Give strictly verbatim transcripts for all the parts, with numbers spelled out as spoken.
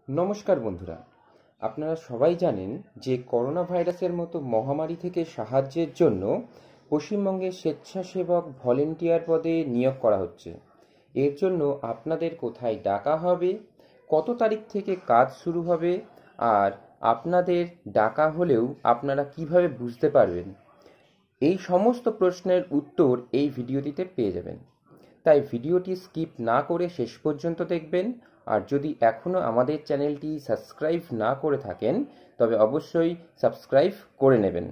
নমস্কার বন্ধুরা, আপনারা সবাই জানেন যে করোনা ভাইরাসের মতো মহামারী থেকে সাহায্যের জন্য পশ্চিমবঙ্গে স্বেচ্ছাসেবক ভলেন্টিয়ার পদে নিয়োগ করা হচ্ছে। এর জন্য আপনাদের কোথায় ডাকা হবে, কত তারিখ থেকে কাজ শুরু হবে, আর আপনাদের ডাকা হলেও আপনারা কিভাবে বুঝতে পারবেন, এই সমস্ত প্রশ্নের উত্তর এই ভিডিওটিতে পেয়ে যাবেন। তাই ভিডিওটি স্কিপ না করে শেষ পর্যন্ত দেখবেন। আর যদি এখনও আমাদের চ্যানেলটি সাবস্ক্রাইব না করে থাকেন তবে অবশ্যই সাবস্ক্রাইব করে নেবেন।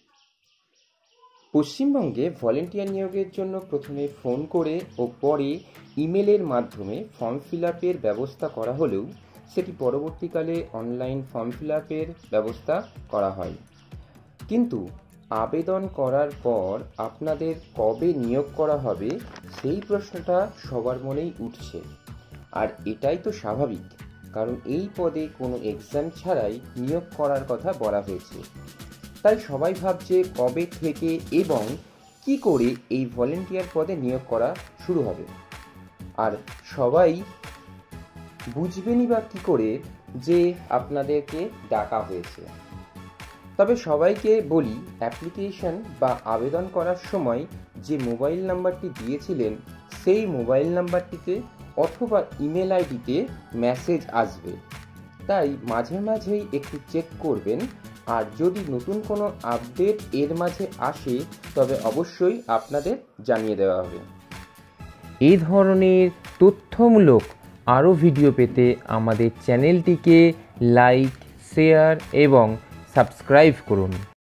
পশ্চিমবঙ্গে ভলেন্টিয়ার নিয়োগের জন্য প্রথমে ফোন করে ও পরে ইমেলের মাধ্যমে ফর্ম ফিল আপের ব্যবস্থা করা হলেও সেটি পরবর্তীকালে অনলাইন ফর্ম ফিল আপের ব্যবস্থা করা হয়। কিন্তু আবেদন করার পর আপনাদের কবে নিয়োগ করা হবে সেই প্রশ্নটা সবার মনেই উঠছে। আর এটাই তো স্বাভাবিক, কারণ এই পদে কোনো এক্সাম ছাড়াই নিয়োগ করার কথা বলা হয়েছে। তাই সবাই ভাবছে কবে থেকে এবং কি করে এই ভলেন্টিয়ার পদে নিয়োগ করা শুরু হবে। আর সবাই বুঝবেনই বা কী করে যে আপনাদেরকে ডাকা হয়েছে। তবে সবাইকে বলি, অ্যাপ্লিকেশন বা আবেদন করার সময় যে মোবাইল নাম্বারটি দিয়েছিলেন সেই মোবাইল নাম্বারটিতে অথবা ইমেল আইডিতে মেসেজ আসবে, তাই মাঝে মাঝেই একটু চেক করবেন। আর যদি নতুন কোনো আপডেট এর মাঝে আসে তবে অবশ্যই আপনাদের জানিয়ে দেওয়া হবে। এই ধরনের তথ্যমূলক আরও ভিডিও পেতে আমাদের চ্যানেলটিকে লাইক, শেয়ার এবং সাবস্ক্রাইব করুন।